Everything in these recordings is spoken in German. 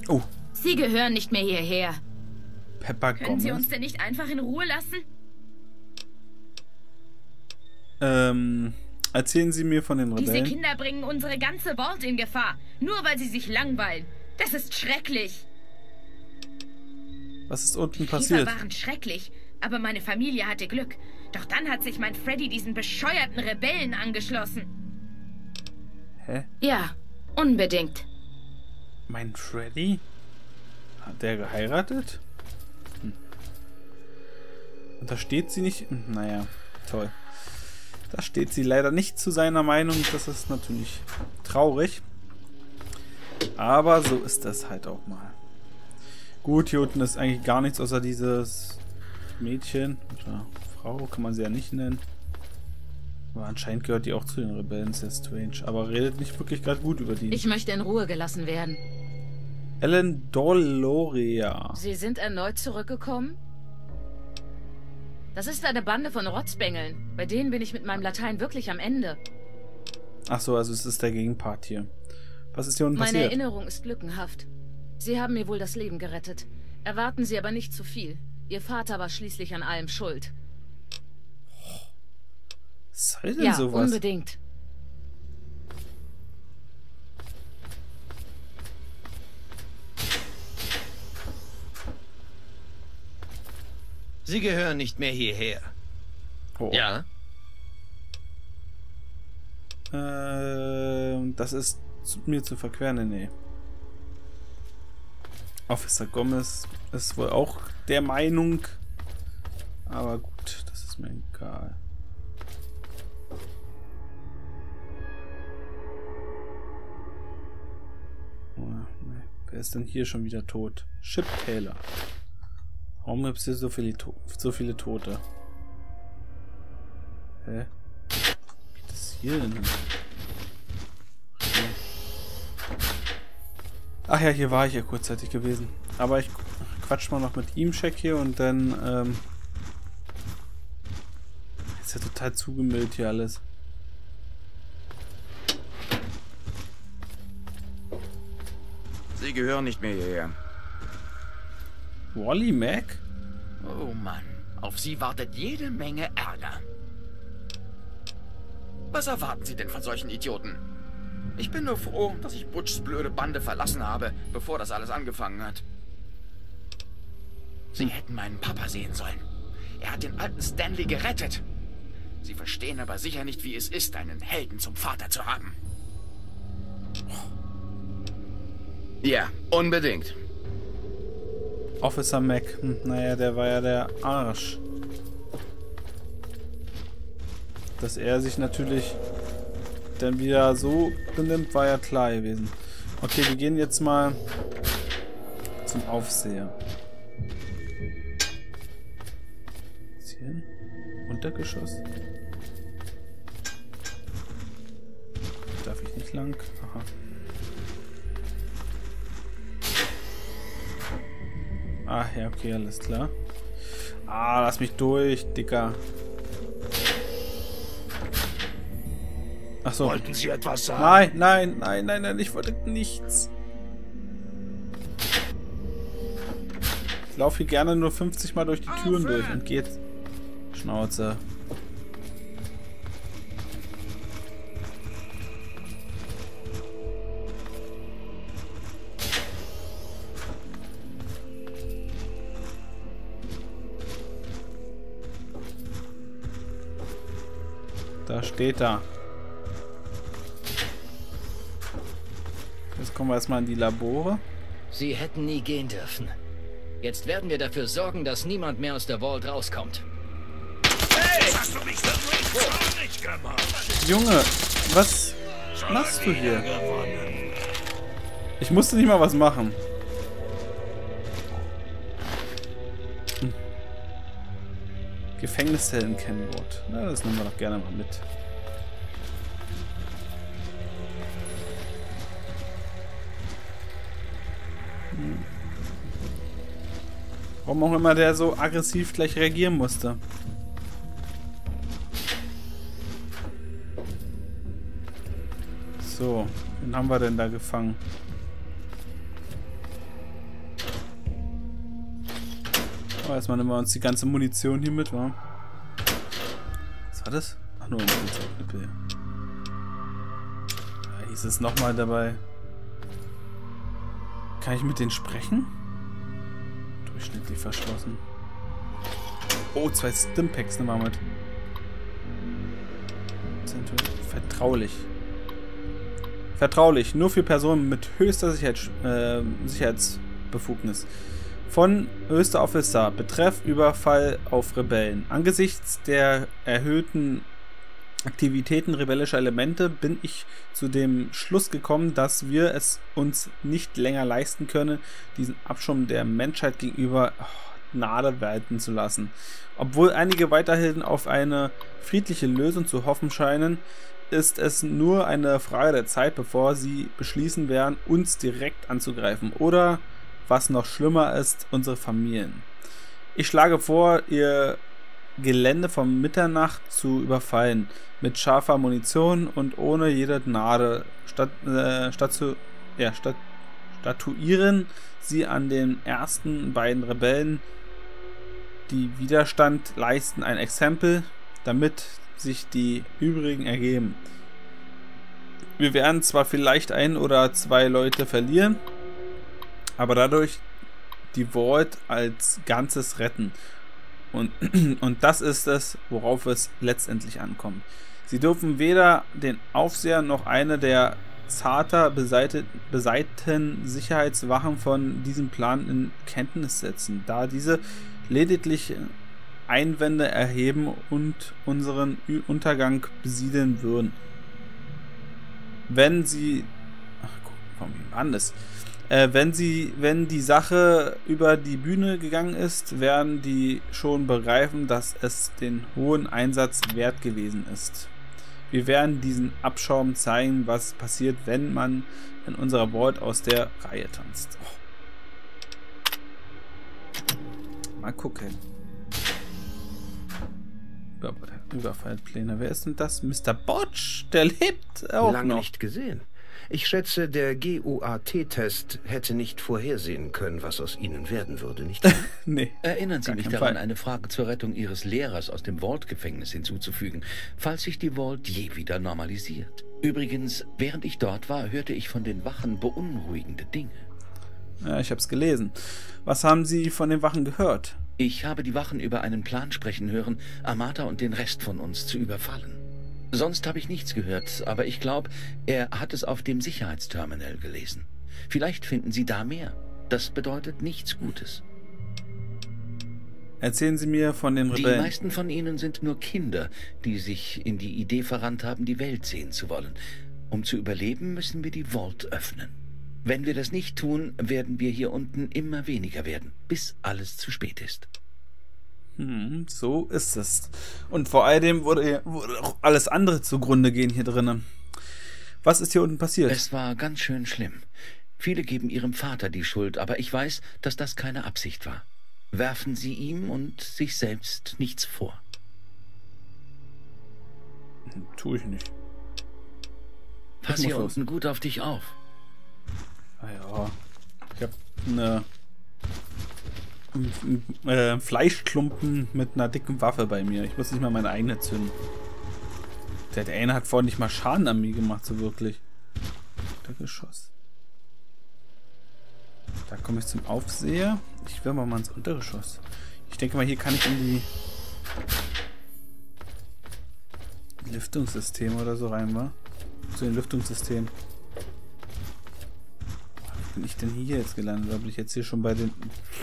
Oh. Sie gehören nicht mehr hierher. Pepper Können Sie Gomez. uns denn nicht einfach in Ruhe lassen? Erzählen Sie mir von den Diese Rebellen. Kinder bringen unsere ganze Vault in Gefahr. Nur weil sie sich langweilen. Das ist schrecklich. Was ist unten Käfer passiert? waren schrecklich, aber meine Familie hatte Glück. Doch dann hat sich mein Freddy diesen bescheuerten Rebellen angeschlossen. Hä? Ja, unbedingt. Mein Freddy? Hat der geheiratet? Und da steht sie nicht... Naja, toll. Da steht sie leider nicht zu seiner Meinung. Das ist natürlich traurig. Aber so ist das halt auch mal. Gut, hier unten ist eigentlich gar nichts außer dieses Mädchen. Oder Frau, kann man sie ja nicht nennen. Aber anscheinend gehört die auch zu den Rebellen, sehr strange. Aber redet nicht wirklich gerade gut über die. Ich möchte in Ruhe gelassen werden. Ellen Doloria. Sie sind erneut zurückgekommen? Das ist eine Bande von Rotzbengeln. Bei denen bin ich mit meinem Latein wirklich am Ende. Ach so, also es ist der Gegenpart hier. Was ist hier unten Meine passiert? Erinnerung ist lückenhaft. Sie haben mir wohl das Leben gerettet. Erwarten Sie aber nicht zu viel. Ihr Vater war schließlich an allem schuld. Was soll denn Ja, sowas? unbedingt. Sie gehören nicht mehr hierher. Oh. Ja? Das ist mir zu verqueren, nee. Officer Gomez ist wohl auch der Meinung. Aber gut, das ist mir egal. Oh, nee. Wer ist denn hier schon wieder tot? Chip Taylor. Warum gibt es hier so viele Tote? Hä? Geht das hier denn? Okay. Ach ja, hier war ich ja kurzzeitig gewesen. Aber ich quatsch mal noch mit ihm, check hier und dann, ist ja total zugemüllt hier alles. Sie gehören nicht mehr hierher. Wally Mac? Oh Mann, auf Sie wartet jede Menge Ärger. Was erwarten Sie denn von solchen Idioten? Ich bin nur froh, dass ich Butchs blöde Bande verlassen habe, bevor das alles angefangen hat. Sie hätten meinen Papa sehen sollen. Er hat den alten Stanley gerettet. Sie verstehen aber sicher nicht, wie es ist, einen Helden zum Vater zu haben. Ja, unbedingt. Officer Mac. Naja, der war ja der Arsch. Dass er sich natürlich dann wieder so benimmt, war ja klar gewesen. Okay, wir gehen jetzt mal zum Aufseher. Ist hier hin? Untergeschoss? Darf ich nicht lang? Aha. Ah, ja, okay, alles klar. Ah, lass mich durch, Dicker. Ach so. Wollten Sie etwas sagen? Nein, nein, nein, nein, nein, ich wollte nichts. Ich laufe hier gerne nur 50 Mal durch die Türen durch und geht. Schnauze. Da steht er. Jetzt kommen wir erstmal in die Labore. Sie hätten nie gehen dürfen. Jetzt werden wir dafür sorgen, dass niemand mehr aus der Vault rauskommt. Hey! Das hast du mich wirklich traurig gemacht. Junge, was machst du hier? Gewonnen. Ich musste nicht mal was machen. Gefängniszellen Kennwort. Na, das nehmen wir doch gerne mal mit. Warum auch immer der so aggressiv gleich reagieren musste. So, wen haben wir denn da gefangen? Oh, erstmal nehmen wir uns die ganze Munition hier mit, wa? Was war das? Ach, nur ein Knüppel. Da hieß es nochmal dabei. Kann ich mit denen sprechen? Durchschnittlich verschlossen. Oh, 2 Stimpacks nehmen wir mit. Vertraulich. Vertraulich. Nur für Personen mit höchster Sicherheitsbefugnis. Von höchster Officer. Betreff Überfall auf Rebellen. Angesichts der erhöhten Aktivitäten rebellischer Elemente bin ich zu dem Schluss gekommen, dass wir es uns nicht länger leisten können, diesen Abschaum der Menschheit gegenüber Gnade walten zu lassen. Obwohl einige weiterhin auf eine friedliche Lösung zu hoffen scheinen, ist es nur eine Frage der Zeit, bevor sie beschließen werden, uns direkt anzugreifen oder, was noch schlimmer ist, unsere Familien. Ich schlage vor, ihr Gelände von Mitternacht zu überfallen, mit scharfer Munition und ohne jede Gnade. Statuieren sie an den ersten beiden Rebellen, die Widerstand leisten, ein Exempel, damit sich die übrigen ergeben. Wir werden zwar vielleicht 1 oder 2 Leute verlieren, aber dadurch die Vault als Ganzes retten. Und das ist es, worauf es letztendlich ankommt. Sie dürfen weder den Aufseher noch eine der zarter beseiteten Sicherheitswachen von diesem Plan in Kenntnis setzen, da diese lediglich Einwände erheben und unseren Untergang besiedeln würden. Wenn sie... Wenn die Sache über die Bühne gegangen ist, werden die schon begreifen, dass es den hohen Einsatz wert gewesen ist. Wir werden diesen Abschaum zeigen, was passiert, wenn man in unserer Vault aus der Reihe tanzt. Oh. Mal gucken. Überfallpläne. Wer ist denn das? Mr. Botch? Der lebt auch Lange noch. nicht gesehen. Ich schätze, der GUAT-Test hätte nicht vorhersehen können, was aus Ihnen werden würde, nicht wahr? Nee. Erinnern Sie mich keinen daran, Fall. eine Frage zur Rettung Ihres Lehrers aus dem Vault-Gefängnis hinzuzufügen, falls sich die Vault je wieder normalisiert. Übrigens, während ich dort war, hörte ich von den Wachen beunruhigende Dinge. Ja, ich hab's gelesen. Was haben Sie von den Wachen gehört? Ich habe die Wachen über einen Plan sprechen hören, Amata und den Rest von uns zu überfallen. Sonst habe ich nichts gehört, aber ich glaube, er hat es auf dem Sicherheitsterminal gelesen. Vielleicht finden Sie da mehr. Das bedeutet nichts Gutes. Erzählen Sie mir von den Die Rebellen. meisten von ihnen sind nur Kinder, die sich in die Idee verrannt haben, die Welt sehen zu wollen. Um zu überleben, müssen wir die Vault öffnen. Wenn wir das nicht tun, werden wir hier unten immer weniger werden, bis alles zu spät ist. So ist es. Und vor allem würde auch alles andere zugrunde gehen hier drinnen. Was ist hier unten passiert? Es war ganz schön schlimm. Viele geben ihrem Vater die Schuld, aber ich weiß, dass das keine Absicht war. Werfen Sie ihm und sich selbst nichts vor. Tue ich nicht. Pass muss hier los. unten gut auf dich auf. Ah ja. Ich habe eine Fleischklumpen mit einer dicken Waffe bei mir. Ich muss nicht mal meine eigene zünden. Der eine hat vorhin nicht mal Schaden an mir gemacht, so wirklich. Der Geschoss. Da komme ich zum Aufseher. Ich will mal ins Untergeschoss. Ich denke mal, hier kann ich in die Lüftungssystem oder so rein, wa? Zu den Lüftungssystemen. Wo bin ich denn hier jetzt gelandet? Oder bin ich jetzt hier schon bei den...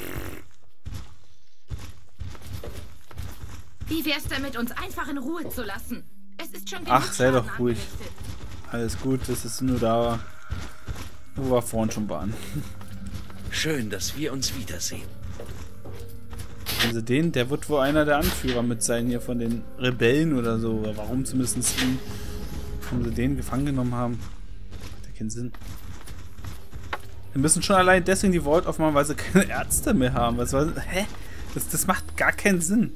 Wie wär's damit, uns einfach in Ruhe zu lassen? Es ist schon genug Ach, sei Schaden doch ruhig. angerichtet. Alles gut, das ist nur da, wo wir vorhin schon waren. Schön, dass wir uns wiedersehen. Haben sie den? Der wird wohl einer der Anführer mit sein hier von den Rebellen oder so. Oder warum zumindest ihn? Warum sie den gefangen genommen haben? Hat ja keinen Sinn. Wir müssen schon allein deswegen die Vault aufmachen, weil sie keine Ärzte mehr haben. Was war, hä? Das macht gar keinen Sinn.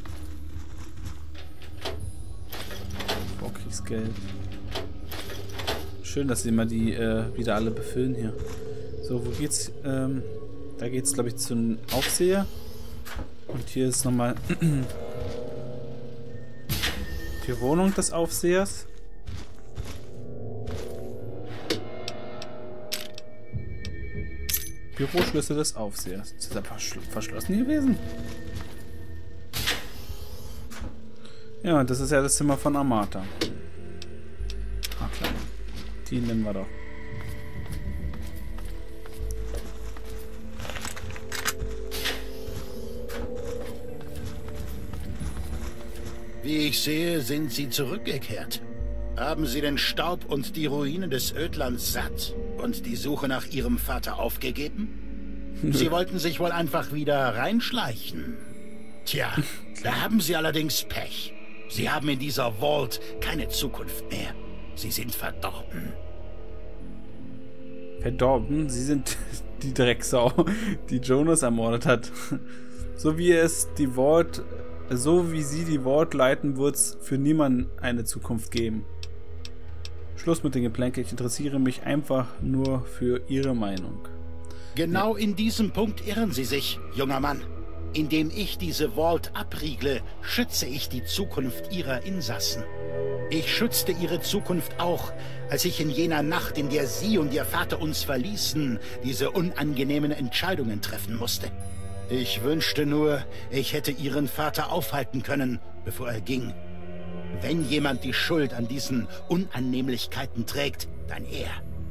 Vorkriegsgeld. Schön, dass sie mal die wieder alle befüllen hier. So, wo geht's? Da geht's, glaube ich, zum Aufseher. Und hier ist nochmal die Wohnung des Aufsehers. Büroschlüssel des Aufsehers. Ist das verschlossen gewesen? Ja, das ist ja das Zimmer von Amata. Ah, klar. Die nehmen wir doch. Wie ich sehe, sind Sie zurückgekehrt. Haben Sie den Staub und die Ruinen des Ödlands satt und die Suche nach Ihrem Vater aufgegeben? Sie wollten sich wohl einfach wieder reinschleichen. Tja, da haben Sie allerdings Pech. Sie haben in dieser Vault keine Zukunft mehr. Sie sind verdorben. Verdorben? Sie sind die Drecksau, die Jonas ermordet hat. So wie sie die Vault leiten, wird es für niemanden eine Zukunft geben. Schluss mit dem Geplänke. Ich interessiere mich einfach nur für Ihre Meinung. Genau in diesem Punkt irren Sie sich, junger Mann. Indem ich diese Vault abriegle, schütze ich die Zukunft Ihrer Insassen. Ich schützte Ihre Zukunft auch, als ich in jener Nacht, in der Sie und Ihr Vater uns verließen, diese unangenehmen Entscheidungen treffen musste. Ich wünschte nur, ich hätte Ihren Vater aufhalten können, bevor er ging. Wenn jemand die Schuld an diesen Unannehmlichkeiten trägt, dann er.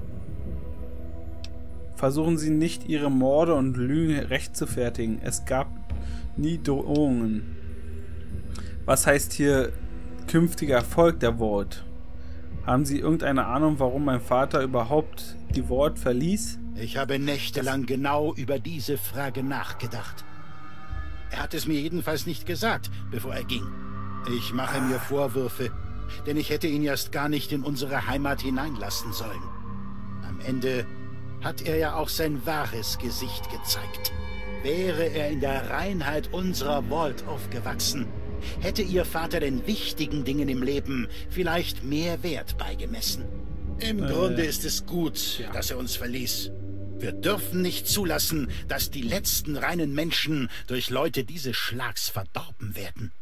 Versuchen Sie nicht, Ihre Morde und Lügen rechtfertigen. Es gab nie Drohungen. Was heißt hier künftiger Erfolg der Vault? Haben Sie irgendeine Ahnung, warum mein Vater überhaupt die Vault verließ? Ich habe nächtelang genau über diese Frage nachgedacht. Er hat es mir jedenfalls nicht gesagt, bevor er ging. Ich mache mir Vorwürfe, denn ich hätte ihn erst gar nicht in unsere Heimat hineinlassen sollen. Am Ende hat er ja auch sein wahres Gesicht gezeigt. Wäre er in der Reinheit unserer Vault aufgewachsen, hätte Ihr Vater den wichtigen Dingen im Leben vielleicht mehr Wert beigemessen. Im Grunde ist es gut, dass er uns verließ. Wir dürfen nicht zulassen, dass die letzten reinen Menschen durch Leute dieses Schlags verdorben werden.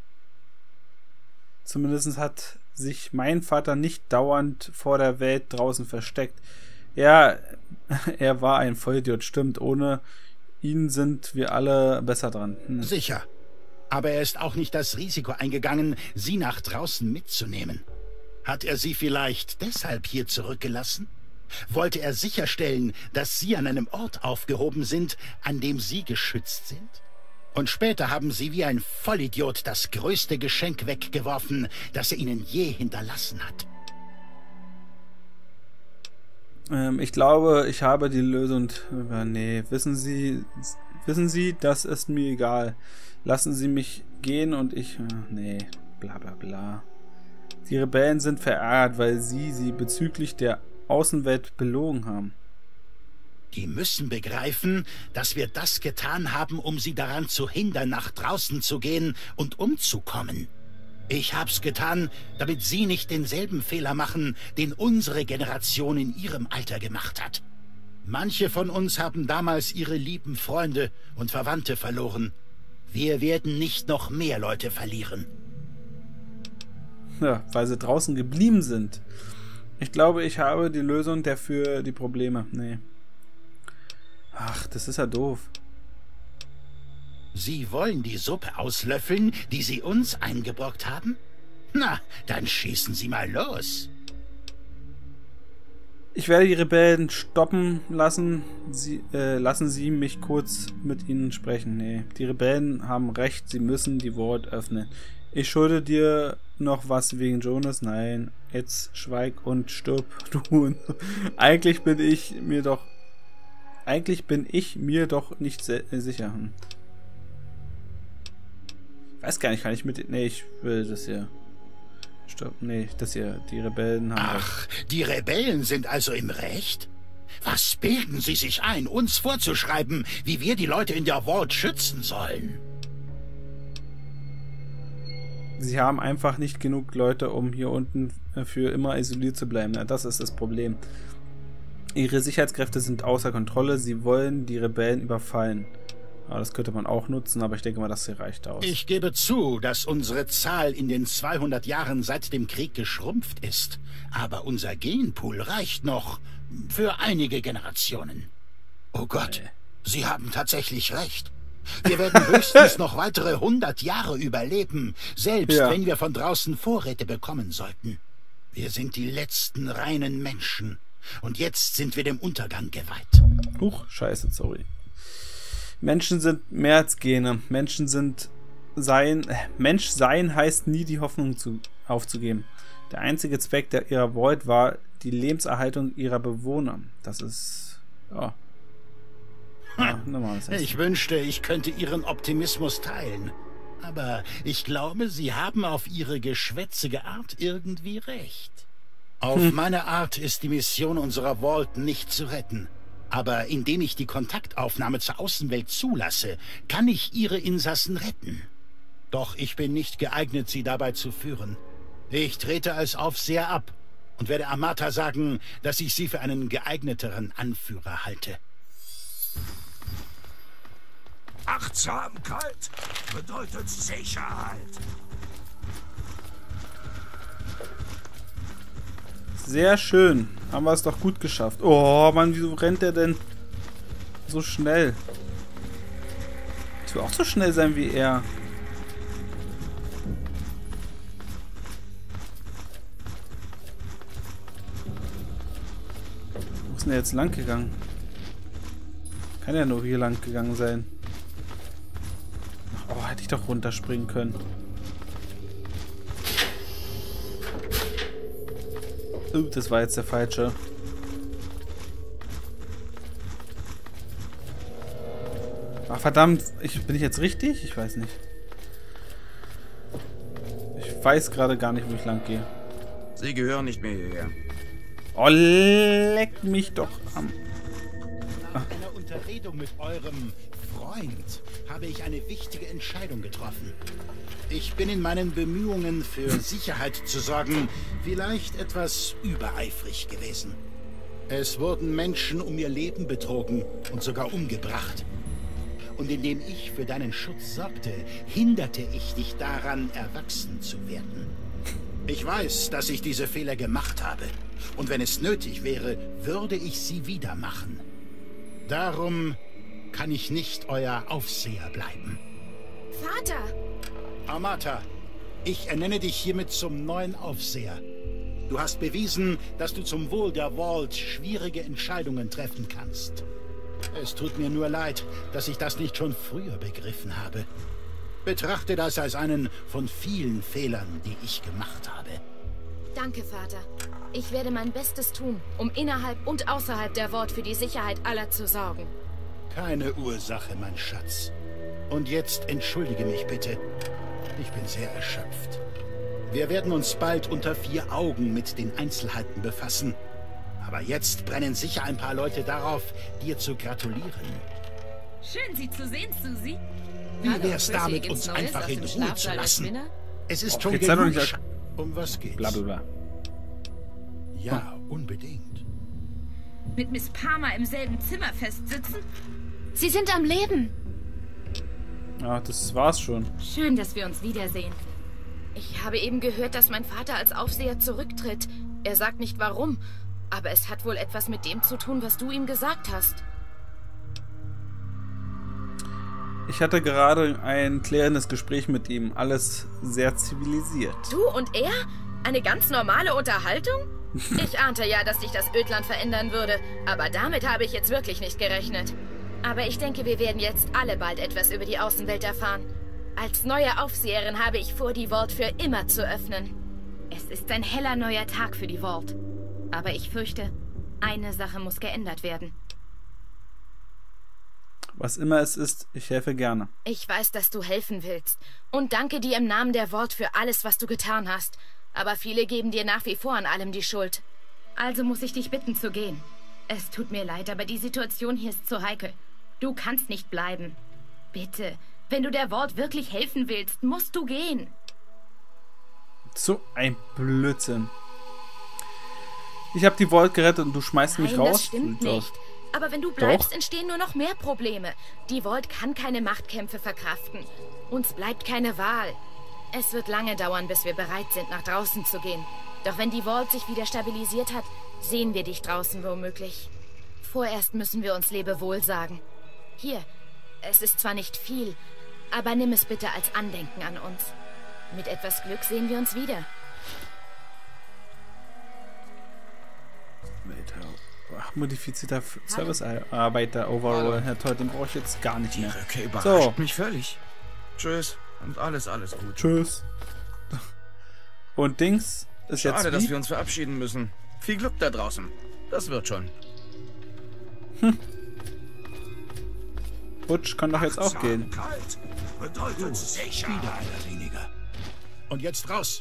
Zumindest hat sich mein Vater nicht dauernd vor der Welt draußen versteckt. Ja, er war ein Vollidiot, stimmt. Ohne ihn sind wir alle besser dran. Sicher. Aber er ist auch nicht das Risiko eingegangen, Sie nach draußen mitzunehmen. Hat er Sie vielleicht deshalb hier zurückgelassen? Wollte er sicherstellen, dass Sie an einem Ort aufgehoben sind, an dem Sie geschützt sind? Und später haben Sie wie ein Vollidiot das größte Geschenk weggeworfen, das er Ihnen je hinterlassen hat. Ich glaube, ich habe die Lösung. Nee, wissen Sie, das ist mir egal. Lassen Sie mich gehen und ich... Nee, bla bla bla. Die Rebellen sind verärgert, weil sie bezüglich der Außenwelt belogen haben. Die müssen begreifen, dass wir das getan haben, um sie daran zu hindern, nach draußen zu gehen und umzukommen. Ich hab's getan, damit Sie nicht denselben Fehler machen, den unsere Generation in Ihrem Alter gemacht hat. Manche von uns haben damals ihre lieben Freunde und Verwandte verloren. Wir werden nicht noch mehr Leute verlieren. Ja, weil sie draußen geblieben sind. Ich glaube, ich habe die Lösung für die Probleme. Nee. Ach, das ist ja doof. Sie wollen die Suppe auslöffeln, die Sie uns eingebrockt haben? Na, dann schießen Sie mal los. Ich werde die Rebellen stoppen lassen. Lassen Sie mich kurz mit ihnen sprechen. Nee, die Rebellen haben recht. Sie müssen die Vault öffnen. Ich schulde dir noch was wegen Jonas? Nein, jetzt schweig und stirb, du. Eigentlich bin ich mir doch nicht sicher. Weiß gar nicht, kann ich mit... Nee, ich will das hier... Stopp, nee, das hier, die Rebellen haben... Ach, die Rebellen sind also im Recht? Was bilden Sie sich ein, uns vorzuschreiben, wie wir die Leute in der Vault schützen sollen? Sie haben einfach nicht genug Leute, um hier unten für immer isoliert zu bleiben. Ja, das ist das Problem. Ihre Sicherheitskräfte sind außer Kontrolle. Sie wollen die Rebellen überfallen. Aber das könnte man auch nutzen, aber ich denke mal, das hier reicht aus. Ich gebe zu, dass unsere Zahl in den 200 Jahren seit dem Krieg geschrumpft ist. Aber unser Genpool reicht noch für einige Generationen. Oh Gott, Sie haben tatsächlich recht. Wir werden höchstens noch weitere 100 Jahre überleben, selbst wenn wir von draußen Vorräte bekommen sollten. Wir sind die letzten reinen Menschen. Und jetzt sind wir dem Untergang geweiht. Huch, scheiße, sorry. Menschen sind mehr als Gene. Mensch sein heißt nie, die Hoffnung aufzugeben. Der einzige Zweck ihrer Vault war die Lebenserhaltung ihrer Bewohner. Das ist... ja. Ich wünschte, ich könnte Ihren Optimismus teilen. Aber ich glaube, Sie haben auf Ihre geschwätzige Art irgendwie recht. Auf meine Art ist die Mission unserer Vault nicht zu retten. Aber indem ich die Kontaktaufnahme zur Außenwelt zulasse, kann ich Ihre Insassen retten. Doch ich bin nicht geeignet, sie dabei zu führen. Ich trete als Aufseher ab und werde Amata sagen, dass ich sie für einen geeigneteren Anführer halte. Achtsamkeit bedeutet Sicherheit. Sehr schön. Haben wir es doch gut geschafft. Oh Mann, wieso rennt der denn so schnell? Ich will auch so schnell sein wie er. Wo ist denn der jetzt lang gegangen? Kann ja nur hier lang gegangen sein. Oh, hätte ich doch runterspringen können. Das war jetzt der falsche. Ach verdammt, bin ich jetzt richtig? Ich weiß nicht. Ich weiß gerade gar nicht, wo ich lang gehe. Sie gehören nicht mehr hierher. Oh, leck mich doch am... Nach einer Unterredung mit eurem Freund habe ich eine wichtige Entscheidung getroffen. Ich bin in meinen Bemühungen für Sicherheit zu sorgen vielleicht etwas übereifrig gewesen. Es wurden Menschen um ihr Leben betrogen und sogar umgebracht. Und indem ich für deinen Schutz sorgte, hinderte ich dich daran, erwachsen zu werden. Ich weiß, dass ich diese Fehler gemacht habe. Und wenn es nötig wäre, würde ich sie wieder machen. Darum kann ich nicht euer Aufseher bleiben. Vater! Amata, ich ernenne dich hiermit zum neuen Aufseher. Du hast bewiesen, dass du zum Wohl der Vault schwierige Entscheidungen treffen kannst. Es tut mir nur leid, dass ich das nicht schon früher begriffen habe. Betrachte das als einen von vielen Fehlern, die ich gemacht habe. Danke, Vater. Ich werde mein Bestes tun, um innerhalb und außerhalb der Vault für die Sicherheit aller zu sorgen. Keine Ursache, mein Schatz. Und jetzt entschuldige mich bitte. Ich bin sehr erschöpft. Wir werden uns bald unter 4 Augen mit den Einzelheiten befassen. Aber jetzt brennen sicher ein paar Leute darauf, dir zu gratulieren. Schön, Sie zu sehen, Susi. Wie wär's damit, uns einfach in Ruhe zu lassen? Es ist schon genug. Um was geht's? Blablabla. Ja, unbedingt. Mit Miss Palmer im selben Zimmer festsitzen? Sie sind am Leben. Ja, das war's schon. Schön, dass wir uns wiedersehen. Ich habe eben gehört, dass mein Vater als Aufseher zurücktritt. Er sagt nicht warum, aber es hat wohl etwas mit dem zu tun, was du ihm gesagt hast. Ich hatte gerade ein klärendes Gespräch mit ihm. Alles sehr zivilisiert. Du und er? Eine ganz normale Unterhaltung? Ich ahnte ja, dass sich das Ödland verändern würde, aber damit habe ich jetzt wirklich nicht gerechnet. Aber ich denke, wir werden jetzt alle bald etwas über die Außenwelt erfahren. Als neue Aufseherin habe ich vor, die Vault für immer zu öffnen. Es ist ein heller neuer Tag für die Vault. Aber ich fürchte, eine Sache muss geändert werden. Was immer es ist, ich helfe gerne. Ich weiß, dass du helfen willst. Und danke dir im Namen der Vault für alles, was du getan hast. Aber viele geben dir nach wie vor an allem die Schuld. Also muss ich dich bitten zu gehen. Es tut mir leid, aber die Situation hier ist zu heikel. Du kannst nicht bleiben. Bitte, wenn du der Vault wirklich helfen willst, musst du gehen. So ein Blödsinn. Ich habe die Vault gerettet und du schmeißt mich raus? Das stimmt nicht. Aber wenn du bleibst, Doch. entstehen nur noch mehr Probleme. Die Vault kann keine Machtkämpfe verkraften. Uns bleibt keine Wahl. Es wird lange dauern, bis wir bereit sind, nach draußen zu gehen. Doch wenn die Vault sich wieder stabilisiert hat, sehen wir dich draußen womöglich. Vorerst müssen wir uns Lebewohl sagen. Hier, es ist zwar nicht viel, aber nimm es bitte als Andenken an uns. Mit etwas Glück sehen wir uns wieder. Ach, modifizierter Servicearbeiter Overall. Herr Toll, den brauche ich jetzt gar nicht Die mehr. Rückkehr überrascht So. mich völlig. Tschüss und alles gut. Tschüss. Und Dings ist jetzt Schade, wie? dass wir uns verabschieden müssen. Viel Glück da draußen. Das wird schon. Butch kann doch jetzt auch gehen. Kalt bedeutet sicher. Wieder einer weniger. Und jetzt raus.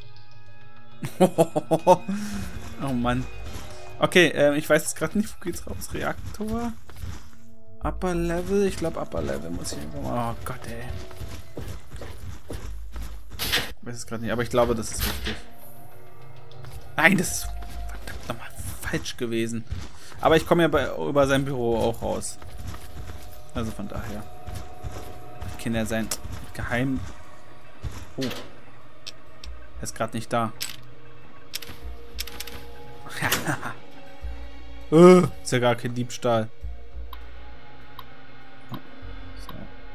Oh Mann. Okay, ich weiß jetzt gerade nicht, wo geht's raus? Reaktor? Upper Level? Ich glaube Upper Level muss ich irgendwo mal... Oh Gott, ey. Ich weiß es gerade nicht, aber ich glaube, das ist richtig. Nein, das ist verdammt nochmal falsch gewesen. Aber ich komme ja über sein Büro auch raus. Also von daher. Ich kenne ja sein Geheim... Oh. Er ist gerade nicht da. Ist ja gar kein Diebstahl. So.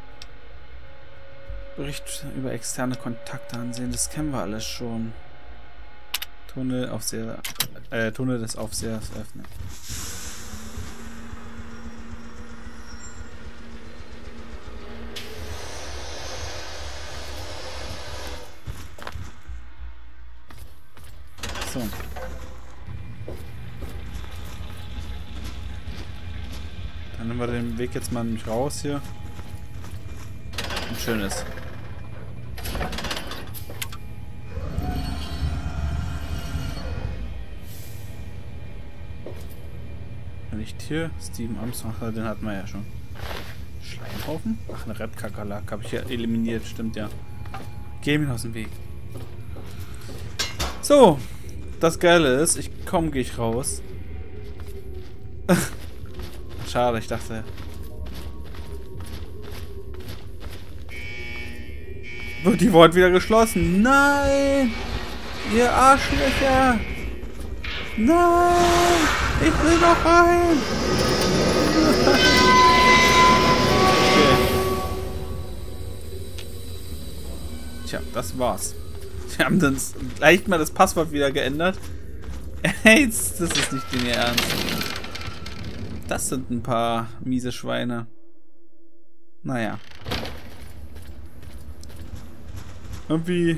Bericht über externe Kontakte ansehen. Das kennen wir alles schon. Tunnel des Aufsehers öffnen. So. Dann nehmen wir den Weg jetzt mal nämlich raus hier. Ein schönes. Nicht hier. Steven Armstrong, den hatten wir ja schon. Schleimhaufen? Ach, eine Red-Kakerlak habe ich ja eliminiert, stimmt ja. Geh mir aus dem Weg. So. Das Geile ist, gehe ich raus. Schade, ich dachte... Wird die Vault wieder geschlossen? Nein! Ihr Arschlöcher! Nein! Ich will doch rein! Okay. Tja, das war's. Wir haben dann gleich mal das Passwort wieder geändert. Hey, das ist nicht den Ernst. Das sind ein paar miese Schweine. Naja. Irgendwie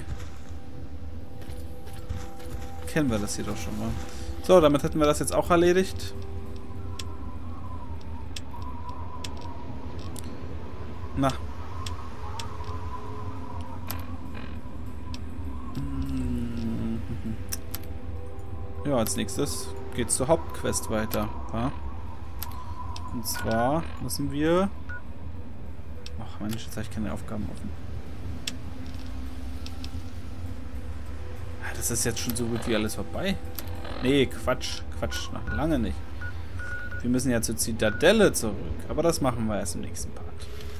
kennen wir das hier doch schon mal. So, damit hätten wir das jetzt auch erledigt. Na. Ja, als nächstes geht's zur Hauptquest weiter. Ja? Und zwar müssen wir... Ach Mensch, jetzt habe ich keine Aufgaben offen. Das ist jetzt schon so gut wie alles vorbei. Nee, Quatsch, noch lange nicht. Wir müssen ja zur Zitadelle zurück. Aber das machen wir erst im nächsten Part.